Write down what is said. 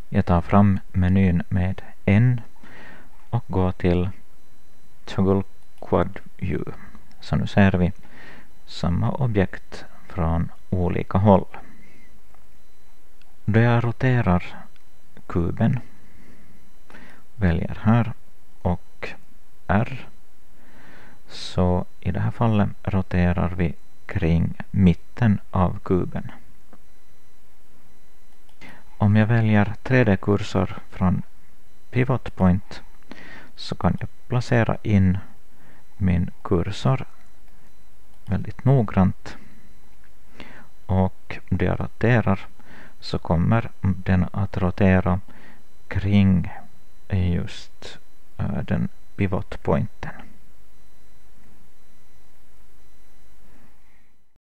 Jag tar fram menyn med N och går till Toggle Quad View. Så nu ser vi samma objekt från olika håll. Då jag roterar kuben, väljer här och R, så i det här fallet roterar vi kring mitten av kuben. Om jag väljer 3D-kursor från Pivot Point så kan jag placera in min kursor väldigt noggrant, och då jag roterar så kommer den att rotera kring just den pivotpointen.